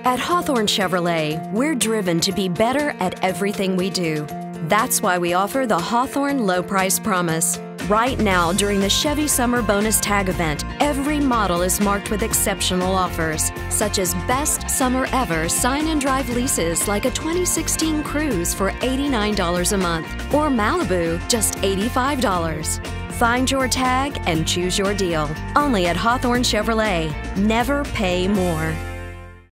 At Hawthorne Chevrolet, we're driven to be better at everything we do. That's why we offer the Hawthorne Low Price Promise. Right now, during the Chevy Summer Bonus Tag Event, every model is marked with exceptional offers, such as Best Summer Ever Sign and Drive leases like a 2016 Cruze for $89 a month, or Malibu, just $85. Find your tag and choose your deal. Only at Hawthorne Chevrolet. Never pay more.